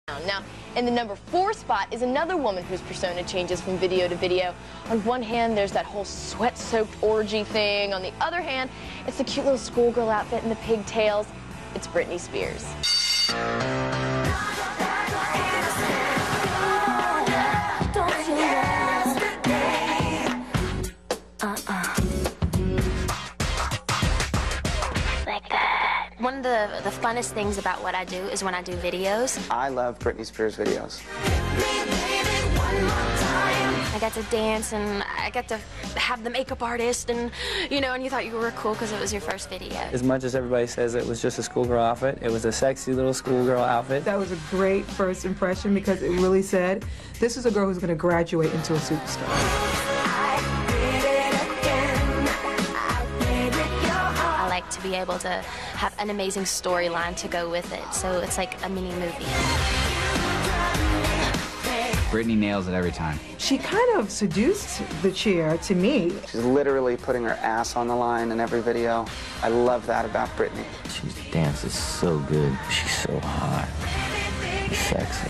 Now, in the #4 spot is another woman whose persona changes from video to video. On one hand, there's that whole sweat-soaked orgy thing. On the other hand, it's the cute little schoolgirl outfit and the pigtails. It's Britney Spears. One of the funnest things about what I do is when I do videos. I love Britney Spears videos. I got to dance and I got to have the makeup artist and, you know, and you thought you were cool because it was your first video. As much as everybody says it was just a schoolgirl outfit, it was a sexy little schoolgirl outfit. That was a great first impression because it really said, this is a girl who's going to graduate into a superstar. To be able to have an amazing storyline to go with it, so it's like a mini movie. Britney nails it every time. She kind of seduced the chair to me. She's literally putting her ass on the line in every video. I love that about Britney. She dances so good. She's so hot. She's sexy.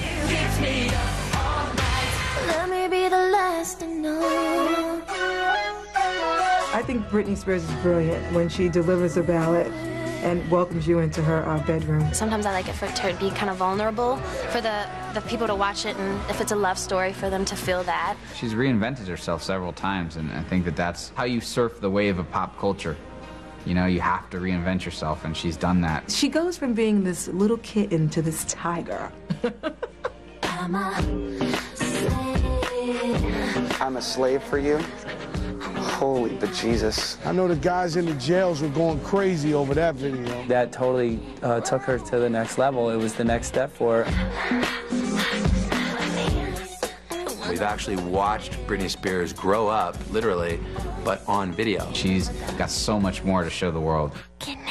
Let me be the last to know. I think Britney Spears is brilliant when she delivers a ballad and welcomes you into her bedroom. Sometimes I like it for it to be kind of vulnerable, for the people to watch it, and if it's a love story, for them to feel that. She's reinvented herself several times, and I think that that's how you surf the wave of pop culture. You know, you have to reinvent yourself, and she's done that. She goes from being this little kitten to this tiger. I'm a slave for you? Holy bejesus. I know the guys in the jails were going crazy over that video. That totally took her to the next level. It was the next step for her. We've actually watched Britney Spears grow up, literally, but on video. She's got so much more to show the world.